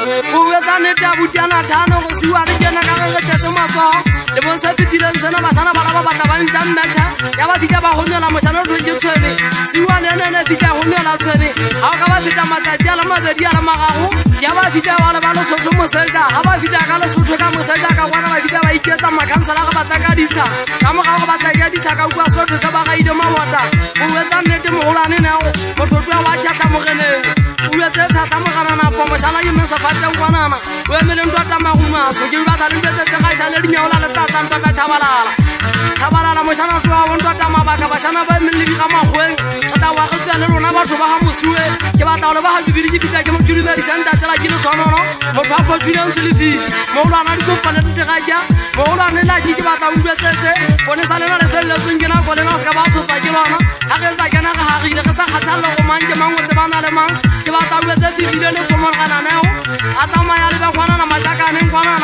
Uweza neta butiana tano siwa rejena ka tete maso. Le bon sa pitira sana basana bala ba ta ban jam mecha. Ya ba dija ba honya la mosana ro je tsene. Siwa nene dija honya la tsene. Ha ka ba dija mata jala ma de dia la ma gago. Ya ba dija wala ba lo so mo selda. Ha ba dija ka lo so ka mo selda ka wana ba dija ba iketsa makansa la ka ba tsaka ditsa. Ka mo ga ba tsaka ditsa ka kwa so tsa ba ga ide ma wata. Uweza nete mo holane na o. Mo totwa wa tsa ta mo gene. Uweza tsa mo kana na po mo sala yime sa fa tsa kwana na. We me ndo ta ma huma so ke ba ta le tsa ka sha le nyaola le tsa ta ta chabalala. Chabalala mo shana twa wo ndo ta ma ba ka ba shana ba me le ka ma khweng. Khata wa khutsa le rona ba tlo ba ha mosuwe. Ke ba ta le ba ha dibiri di fita ke mo tuli ba di santa tla ke le tsono no. Mo fa fo tuli on se le fi. Mo la na di ko pa le te ga ja. Mo la ne la ki ke ba ta u betsetse. Pone sa le na le felle sengena ko le na ska ba tso sa ke lona. Ha ke sa kana ga ha rile ke sa khatsa le go mang ke mang o tsebana le mang. Ke ba ta u betse fi le le somo kana na o. A tsamaya le ba kwana na majakane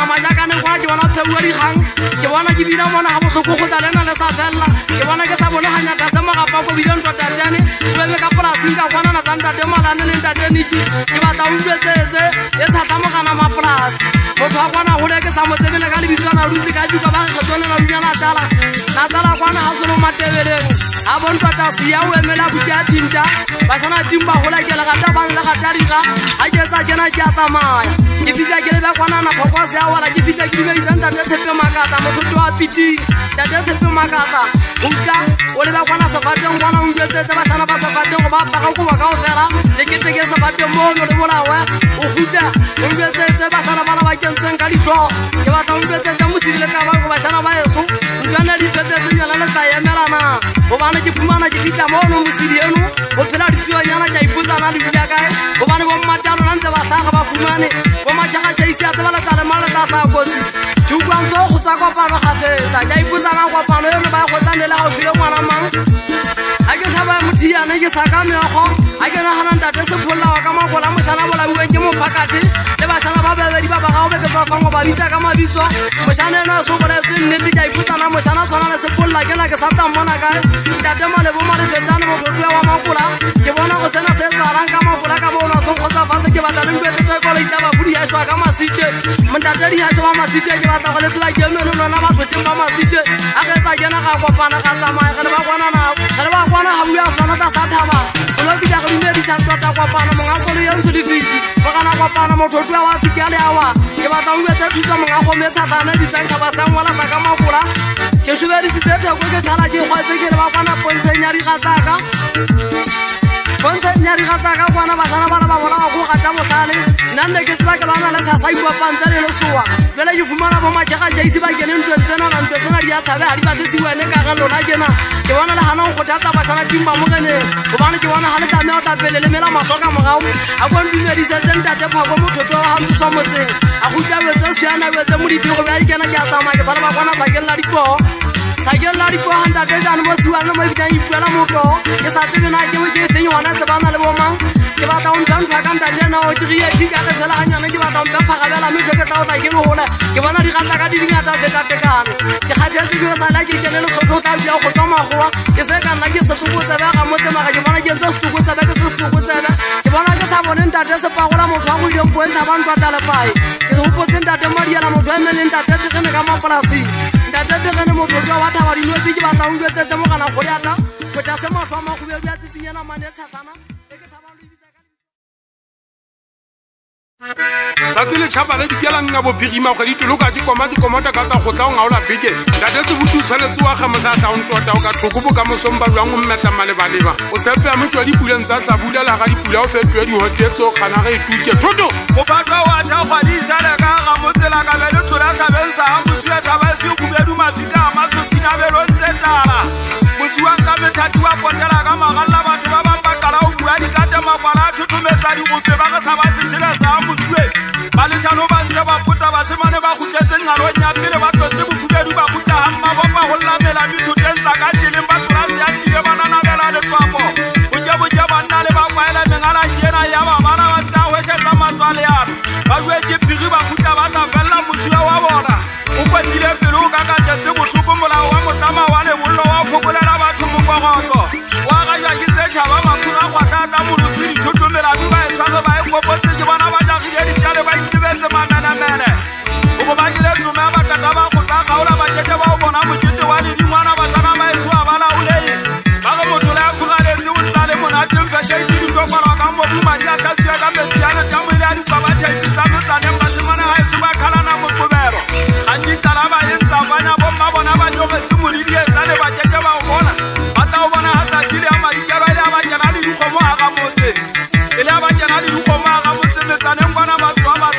kwa ke bona pheuwa di gang. Ke bona ke bina mona ha bohloko go tla lena le sa fella. Ke bona ke sa bona hanya ta sama ga pa go bidon tota tsane. O me ka polasi ka kwana na tsanta te malane le ntate niki. Ke ba ta u betsetse e sa tla mo kana ma polasi. Go tla kwana go le ke sa mo tsebele ka le biswana rutsi ka di ka ba go tsone na bina na tala kwana ha sono matebeleng. Ha bon tota sia o emela butia tinta. Ba sana timba go la ke la ga ta bang la ga tarika. Ha ke sa kena ke a tsamaya. Ke fitla ke le ba kwana na phokose ya wala ke fitla ke di santa te tsepe makata mo tsoto a piti. Ta te tsepe makata. Uka o le ba kwana sa fateng kwana o ntse ba sana ba sa fateng go ba ba go ba ka o fela. Le ke te ke sa fateng mo no le bona wa o huta. O ntse ba sana ba ba ke ntseng ka ditlo. Ke ba ta o ntse mo sile ka ba go ba sana ba yeso. Ntwana di tete tsenya la ta ya melana. O bana ke fumana ke fitla mo no mo sile eno. O phela di tshwa nyana ke ipuza na di bula kae. O bana bo matalo na ntse ba sa ga ba fumane. Bo matjaka tsa isi a tsaba la tsala mala tsa sa kosi. Ju kwa ntso go sa kwa pano ga tsetsa. Ja ipuza na kwa pano eno ba go tsanela go shile ngwana mang. Ha ke sa ba muthia ne ke sa ka meogo. Ha ke na hana ntate se pholla wa ka magola mo shana bola bueng ke mo phakate. Le ba shana ba bebedi ba ba ga o be ke tsa fa ngo ba bitsa ka mabiso. Mo shana ena so bola se nnete ja ipuza na mo shana sona le se pholla ke na ke sa tsa mona ka. Ntate mo le bo mare tsana mo totwa wa magola. Ke bona go sena se tsarang ka magola ka bona so go tsa fa se ke ba tla ntwe tse ko le tsa ba budi ya shwa ka masite. Montate di ha shwa masite ke ba tla go le tsela ke meno lona ba tsote ba masite. A ke sa kena ga kopana ka tsamaya ga le ba kwana na. Ga le ba kwana ha bua sona ta sa thaba. O lo fitla go ime di sa tota kopana mo ga go le yentse di fiti. Ba kana kopana mo totwa wa fikale awa. Ke ba tla o betse thusa mo ga go metsa tsana di tsanga ba sang wala sa ka magola. Ke shubedi se tete go ke thala ke go tse ke le ba kwana pontsenya di ga tsaka. Pontsenya di ga tsaka kwana ba sana ba bona go ga ta mosale. Nna ke tsaba ke lana la sa sa ipa pantsa le soa. Bela ke fumana bo majaka ja isi ba ke ne ntwe tsena na ntwe tsena di a tsabe ha di ba tsi wene ka ga lona kena. Ke bona la hana go tata ba sana timba mo gene. Go bana ke bona ha le tame o ta pele le mela masoka mogao. A go ndime di se tsenta te phako mo thoto ha ntse so mo se. A go tla wetsa swana wetsa mo di go ba di kena ke a tsama ke sala ba bona sa ke la di po. Sagel la di po handa te jana mo siwana mo bitang ipela mo to. Ke sa tsebe na ke mo ke teng yona tse bana le bo mang. Ke ba ta on tang ka kanta jana o tiri di ka tsela hanya ne ke ba ta on tang ga bela me ke ta o ta ke mo hola. Ke bona di ganta ka di ngata tse ta tekana. Ke khatse ke sa la ke kene le sotho ta bia go tsama go. Ke se ka nna ke se go tseba ga mo tsema ga ke bona ke ntse se go tseba ke se go tseba. Ke bona ke sa bona nta te se pa go la mo tshwa go ile go ntsha ba ntwa ta le pai. Ke go potse nta te maria la mo tshwa me nta te te ne ka ma polasi. Nta te te ne mo tshwa wa ta wa di no se ke ba ta o betse mo kana go ya ta. Go ta se mo tshwa ma go be bia tsinyana mane tsana. Satsile tšhaba le dikelang nga bophirima go di toloka di komata ka tsa go tla o ngaola beke ntate se butu tshwanetse wa ga mosa tla o ntota o ka tlhoko ka mosomba jwang o mmeta malebaleba o sepe ya motho wa dipuleng tsa hlabula la ga dipula o fetwe dihotetso kgana ge e tuke thoto go batwa wa tša kgwadisana ka ga motsela ka be le tlola tlhabeng sa ga mosia thaba se kubedu matsika a matsotsina belo ntse tala mosiwang ka methati wa potela ka magalla batho ba bapakala o bua dikate makwala a thotometsa digope ba ge tlhaba setšhela sa mosue ba lešano ba ntse ba pota basemane ba gotletse ngalong ya pele ba tlotse bofubedu ba gotla ga mmabopa go lamela methoteng sa ka tseleng ba polase ya tile ba nanabela letswapo botjebotje ba nna le ba kwaela mengala ena ya ba bana ba tsa hwešetsa matswale yana ba duetse phiri ba gotla ba sa felela mosue wa bona o kwetile pele o ka katetse botlhoko molao wa motlama wa lebollo wa phokolela batho mokogoto wa gajwa ke setšhaba makhura kgwatlha tsa molotsi dithotomelabi ba e tshware ba e kopotse ke bona ba jagile ditšale ba itebe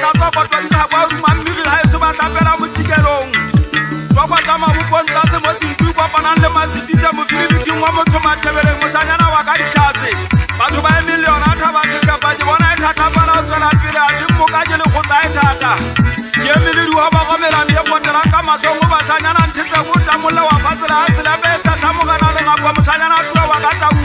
tlatwa kotwa di ga kwa ruma mmiri ga e se ba tlapela mo tikelong twa kwa tama bopon tsa se mo sentwi kwa panang le masitisa mo filibiting wa motho matebeleng moshanyana wa ka ditlhase batho ba emilion a thaba sekapa ke bona e thatafala o tswela pele a se mmokaje le go tla e thata ke emeledi wa ba gomelang ye potelang ka matlong go bashanyana nthetse go tamolla wa fatsela a selapetsa tlhamogana le gapa moshanyana tua wa ka taung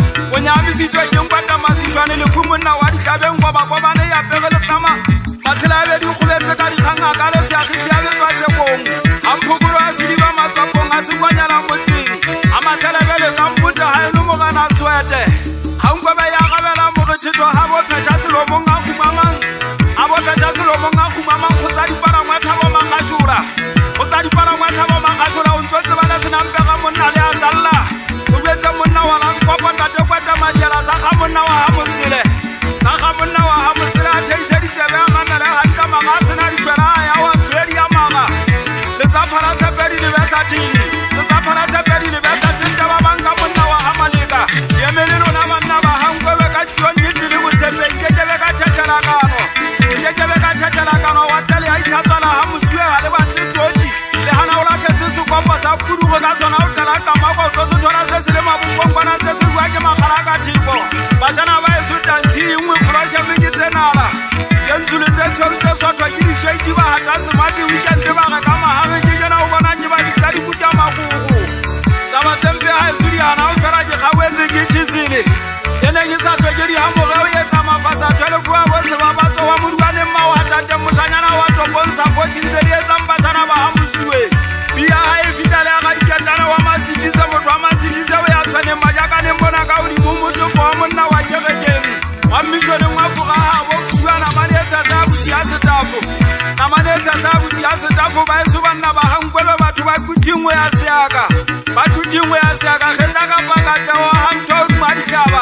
o nyamisitswe keng kwa tamasitswane lefu monna wa ditlhabeng go bakobane ya pege letlama matshela a be di kgobetse ka dikgang a ka le seagisi a betswa tsekong a mphokolo a sediba matswapong a sekwanyala motseng a matlhelebele ka mpote ga e le mogana a swete ga nkwebe ya gabela mogetšhetho ga bophetša selomong a humamang a bophetša selomong a humamang go tsa dipalangwa thabo magašora go tsa dipalangwa thabo magašora o ntse tseba le senampega monna le a salla o betse monna wa langkopo tate kwata madiela sa ga monna wa ga mosele sa ga monna wa ga mosele a theiseditsebe a mamele ganta maga a sena dikwela a ya wa tshwedi ya maga le tsa pharatsepedi le betlating le tsa pharatsepedi le betlating taba banka monna wa ga maleka emele lona banna ba hankwebe ka tioniti le botshepeng kekebe ka tšhetšhelakano kekebe ka tšhetšhelakano wa tele a itlhatswala ga mosue ga le batle toti le gana o latlhetse sekopo sa pudugo ka sona o tlela kamako o tlo se thola se se le mabokongkwana tse se bua ke magala ka thipo bašana ba e sotantshe engwe kgološeme ke tsenala tsentsule tse thori tse sothwa ke dišwaiti ba gata semati weekende ba ga ka magage ke kena o bonang ke ba ditsa dibuta magogo taba tsempe ga e sodiana o fela ke kgauetse ke tšhisele e neng e sa tlhoke digamoge o etsa mafasa thwelefua bo sebabatso wa moduaneng mawatate mošanyana wa topong sa 14 tse di etsang bašana ba ga mosue bia ga e fitale ya ga diketane wa masidise motho wa masidise o ya tshwaneng bajakaneng bona ka godimo motopo wa monna wa kekekeng wa mmišoneng wa foga gabo fua namane e tshasa bodi ya setafo namane e tshasa bodi ya setafo ba e so banna ba gankwelwe batho ba kutingwe ya seaka ba kutingwe ya seaka genda ka pakateo wa ganthoduma ditlhaba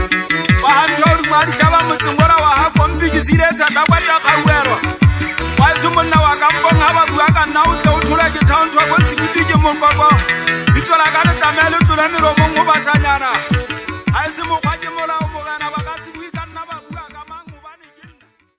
wa ganthoduma ditlhaba motseng ora wa ga kompikisile e tshasa kwata kgauelwa wa e se monna wa kampong ga ba bua ka nna o tle o thola ke thaontho ko sekiti ke mokoko di tswela ka letlamea le tlola melomong go bašanyana ga e se mokgwa ke molao mogena ba ka se bui ka nna ba bua ka mang gobane ke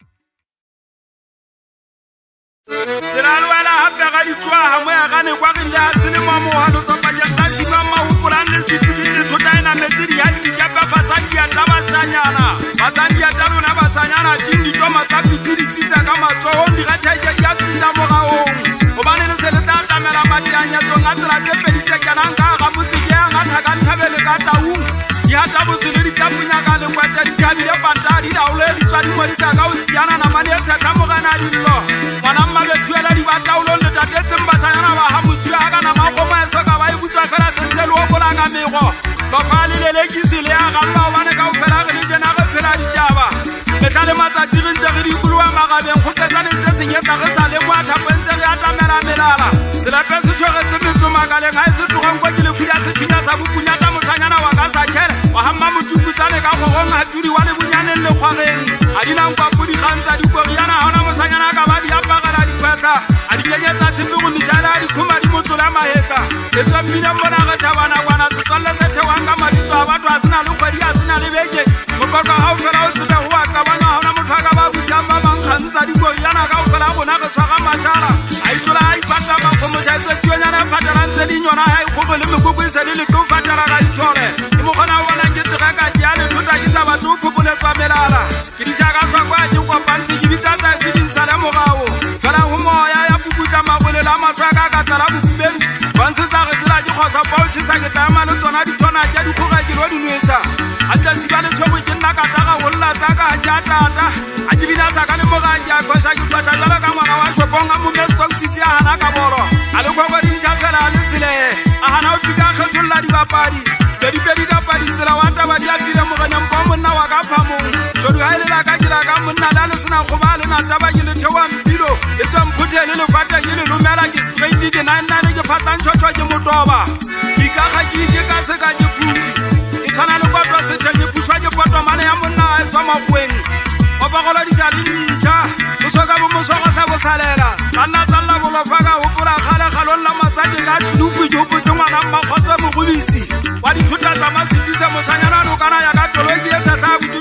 nna selalwela gape ga ditloa gangwe ya gane kwa gile a se le moamogalo tsopanyeng tsa thiba magopolang le setudite thotaena metsi di ya dikepe fasandiata bašanyana basandiata lona bašanyana ding ditoma tsa pitse di tsitsa ka matsoong di gatheke di a tsisa mogaong gobane le se le tla tamela madianyatsong a tsela tse pedi tse kenang ka ga motseke ya ngata ka nthabele ka taung di hata bosele di tlapunya ka lekwete di thabile panta di daole di tswa di ngwadisa ka o siana namane e tshehla mogana dillo ngwana mmabethuela di bataolong le tatetseng bašanyana ba ga mosue a ka nama kgomo e soka ba e butswa fela sentse le okola ka mego lofa le lelekisi le ya galla gobane ka o fela re le jena ge phela ditaba letla le matsatsi re ntse re di ikoloa magabeng go qetsaneng tse senyetsa re sa le moathapentse re atamela melala selepe se tshwaretse metsomakaleng ga e se tlogong kwa ke lefuda sethunya sa bopunyata mošanyana wa ka sa kere wa gamma motukutsane ka kgogong a turi wa le bonyaneng le kgwageng a dinankwapo dikgang tsa dikoriana gona mošanyana ka ba di apagela dikwetla a di kenyetsa tshepe go mišale a dikhuma di motsola maetla le tswa mmina mbona ge thabanakwana setswalle se thewang ka mabitso a batho a sena le kgwedi a sena le beke mokoko ga o fela o tsebe go akabana gona motho a ka ba busiang ba bankgantsa dikoriana ka o fela bona re tshwaga mašala a itlola a ipata bakgomošaetswetsioyana e phatelang tse dinyona ga e kgogo le mekoko e se le letlo o fatela ga dithole ke mokgona o bona ke tsegaka ke a lethota ke sa batse o phopoletswa melala ke dišaka tlhwako a ke kopantse ke bitsatsa e sedinsa le mogao fela go moya ya puputla magolela a matlho a ka ka tlala bofubedu bonsetsa ge tsela ke kgotlho paotšhisa ke tama le tsona dithona tša dikgoga ke lo dinwesa a tla siba le tšhogo ke nna ka taga golola tsaka ga ke a tata a ke bina sa ka le moga ke a khoša ke khoša jalo ka ngwana wa shopong a momestock city a gana ka boro a le kgwego dintšha fela a le sele a gana o pika kgetholola dibapadi pedipedi kapadi tsela wa taba di a file mogeneng po monna wa ka phamong šodu ga e lela ka kela ka monna le a le sena kgoba a le na taba ke le theoa mpilo e tswamphuthele le fata ke le romela ke straight ke nine ke fatlantšhošwa ke motoba ikaga ke ike ka seka ke phuthi e tshwana le kotwa sethe ke phušwa ke potwa mane ya monna a e tswa magoeng opagolodisa le ntšha o soka bo mosogotlha botlhalela banna tsalela bolofa ka gopola kgale galong la matsadi ka dufu ke opotse ngwana mmakgotse mogobisi wa dithuta tsa masedise mošanyana lokana ya ka tolo ke e tshehla botudwa sefa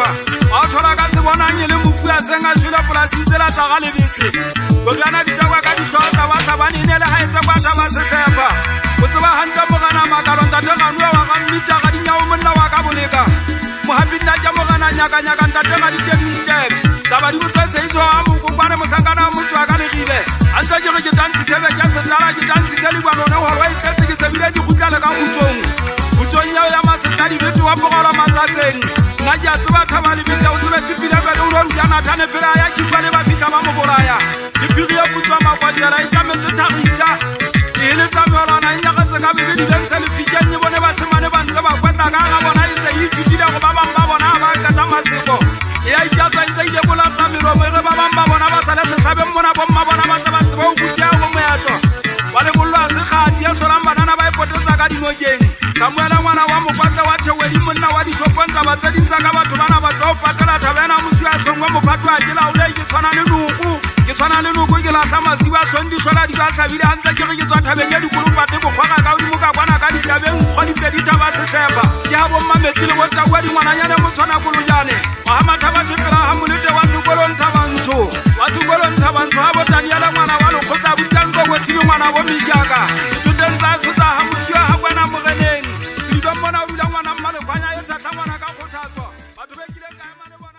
sefa a thola ka se bonang le mofu a senga shula polasi tsela tsa ga lebese go gana ditagwa ka dishota ba sa bane ne le ha etsa ba sa ba sefa o tseba hantla mogana makalon tate ganwa wa ga mmita ga dinyawo monna wa ka boleka mohabinda ja mogana nyaka nyaka tate ga ditebe taba di botsa se iso a mo kopane mosangana motho a ka le gibe a sa jere ke tantsi tebe ja se tala ke tantsi tse le bana ho wa iketse ke se bile di khutlala ka khutsong khutsong ya masetsadi betu wa bogala matsatseng na ja tseba thaba le bitla o tsebe tipile ba le ro jana thane pela ya tshipale ba fitla ba mo boraya dipiri ya putswa makwatela e tlametse thagisa ile tsa morana nya ka tsaka be di bensa le fitjanye bone ba semane ba ntse ba kwata ka ga bona e se itshitile go ba bang ba bona ba ka ta maseko ya itjatsa ntse ile bola tsa mero mo re ba bang ba bona ba sala se sabe mona bomma bona ba tsa ba tseba o kutya go moyato ba le bolwa se khati ya sorang banana ba ipotsa ka dinokeng Samuel ngwana wa mokwatla wa thewe di monna wa di shoponta ba tsa dintsa ka batho bana ba tlo patela thabena musi a tsongwa mophatwa ke la o le ke tshwana le nuku ke la sama siwa sondi sola di ba sabile a ntse ke re ke tswa thabeng ya dikolo pate go khwaga ka o di moka kwana ka ditabeng go di pedi taba se sefa ke ha bomma metsi le botla kwa di ngwana nyane mo tshwana kolojane wa ha mathaba tepela ha molete wa sekolong thabantsho ha botani ya la ngwana wa lo khotsa butang go tile ngwana bo mishaka diteng tsa sutsa ha musi ha bana mogeneng sido mona o dula ngwana mmale kwanya e tsa ngwana ka khothatso batho be kile ka mane bona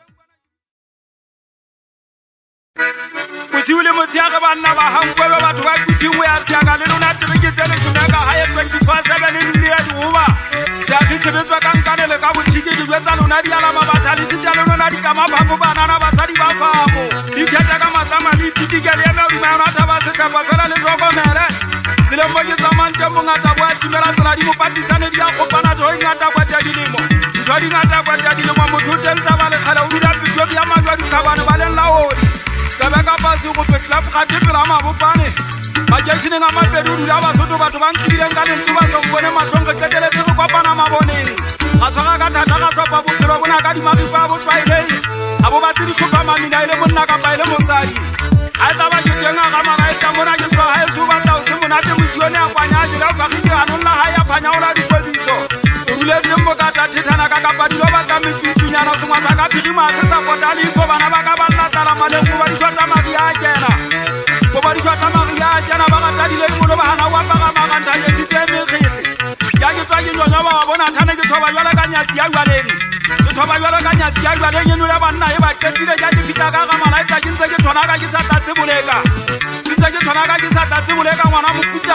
Kusiule motsiage banna ba hangwe batho ba kutingwe ya siaka le lona tebeke tsene tshunaka ha ye 24/7 le ya dihuba sia ke sebetswa ka nkanele ka botshike di jwetsa lona di ala mabatha le sitalo lona di ka mababo banana basadi ba famo di thata ka matsama le titikele ya no di mana thaba se tshapa fela le tsokomele sile mo ke tsamante mongata bua timela tsela di mo patisane di a kopana tho ingata kwa tsa dilemo tho di ngata kwa tsa dilemo motho tenta ba le khala o dula pitso ya majwa di khabane ba le laodi sabeka pasi go petla phate pela mabopane ba jetshine nga mapedu dula ba soto batho ba ntsile ka lentsu ba sombone mahlonga ketele tse go kopana maboneng ga tshwara ka thata ga sopa bophelo bona ka di magifa bo twaile abo ba tiri tlhoka mamina ile monna ka paile mosadi a tla ba jetsenga ga magaeta mona ke tlo ha e suba tla o se monate mosione a kwanya jela fa ke ga nonna ha ya phanya ola di kwediso o dule di mo ka thithana ka ka padilo ba ka metsunyana o se ngwa ka phirima se sa potali go bana ba ka ba tla male go ba di shota maria jena go ba di shota maria jena ba ga tadile mo lo ba hana wa ba ga maganta ye sitseme khisi ya ke tswa ke nyonya ba bona thane ke thoba jwala ka nyatsi ya jwaleng ke thoba jwala ka nyatsi ya jwaleng eno le banna e ba ketile ja di fita ka ga malaika ke ntse ke thona ka ke sa tatse boleka ke ntse ke thona ka ke sa tatse boleka ngwana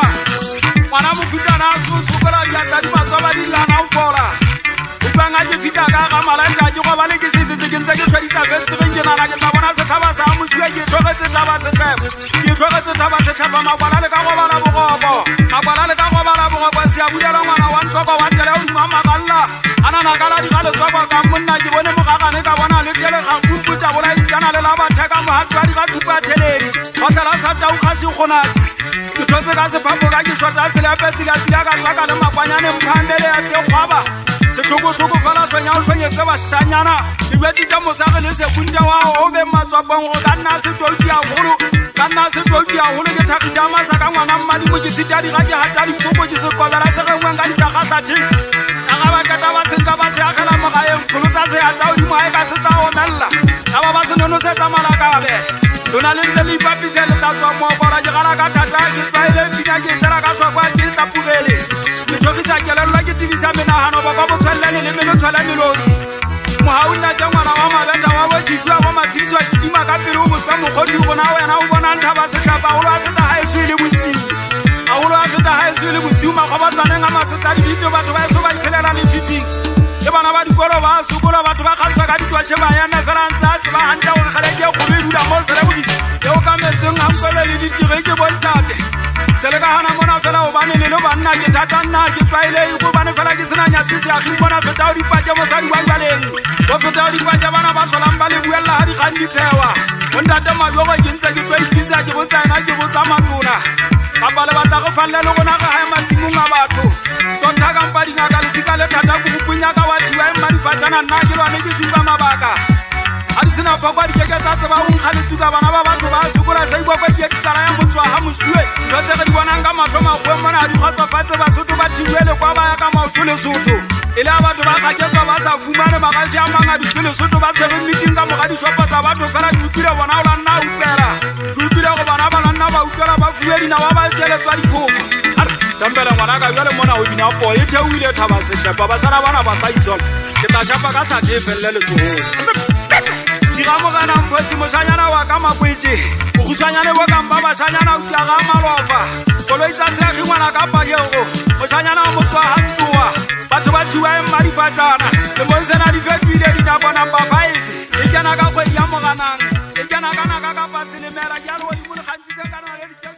mofuta na su kola ya tadi matsaba di la na ufola ubanga ke fita ka ga malaika ke go ba le ke se ke ntse ke tshwedisa vest ke nana ke bona se thaba sa mosuwe ke tlogetse taba se tshepa makwala le ka go bala bogobo se a bulela ngwana wa ntoko wa tele o di mamagalla ana na kala di gale tswa ka monna ke bone mogagane ka bona le tele ga kuputsa bola istana le la bathe ka mohatwa di ga tupa theleri go sala sa tau ga se gonatsi ke thotse ka se phampo ka ke shota se le apetsi ka tsila ka tsaka le makwanyane mphandele ya tse khwaba se tlhoko fela tsenya o tshwenyetse ba shanyana di beti tsa mosage le se kunta wa o be matswapong go ka nna se tolpi ya holo ke thagisa masaka ngwana mmadi mo ke sitadi ga ke hata di popo ke se kobela se ge ngwana di sa gasathi ga ba ka taba se ka ba se agela mo gae kholo tsa se hata o di mo ga se tsa onalla ga ba se nono se tsa malaka be lona le ntse le ipapise le tsa tswa mo bora ke gala ka thata ke tsaile pina ke tsela ka tswa kwa ke tsa pugele ke tshogisa kelello ke tibisa menahano ba ka botswellane le meno tshwala melodi mohauna ja ngwana wa mabeta wa bo tshitswa wa matshiswa ditima ka pele o botsa mogodi bona wena o bona nthaba se tlhapa o lwa feta ha eso ile bosiu makgobatsaneng a masetadi dito batho ba eso ba ikhelela lefiping le bana ba dikolo ba sokola batho ba kgantsha ka ditwatšhe ba yana fela ntse a tseba gantla gore kgeleke kgolo e dula mo selebodi e o ka metseng gankole le ditire ke bontate se le ka gana mona fela obane le banna ke thata nna ke twaile gobane fela ke sena nyatsi seagi bona feta o dipatše mosadi wa jwaleng go feta o dipatše bana ba tlholang ba le buelela ga dikgang diphewa bontate majogo ke ntse ke tlo ikisa ke botsaena ke botsa matona kapa le batla go falle le gona ga gae masimong a batho tota kampa dingaka lesika le thata ko bopunya ka wa thiwa e mmadifatšana nna ke lwane ke supa mabaka a di sena fa kwa dikeke tsa tseba o nkgaletsuka bana ba batho ba sokola sa ibwa kwa diekitara ya motswa ga mosue ntho tse re di bonang ka matlho makgweng mona a di kgotsofatse basotho ba thibele kwa ba ya ka maoto lesotho e le a batho ba kgaketswa ba sa fumane magasi a mang a ditho lesotho ba tshwere meeting ka moga dishopo tsa batho fela ke utlwile bona o la nna utlwela ke utlwile go bana ba la nna ba utlwela ba fuwe dinawa ba tseletswa diphofo stambela ngwana ka jwale mona o dinapo e theoile thaba sehlepa ba sana bana ba taisola ke tla shapa ka tlhathe felle letsohong digamogana mphosi moshanyana wa ka makwetse bokgutshwanyane bo kampa bashanyana utia ga malofa koloi tsa seagi ngwana ka pakego moshanyana wa motho wa gantsoa batho ba thiwa e mmadifatšana le monsena di fetile dinako number 5 e kena ka kgwedi ya moganang e kena ka naka ka paselemela ke a le godimo le kgantshitse ka nale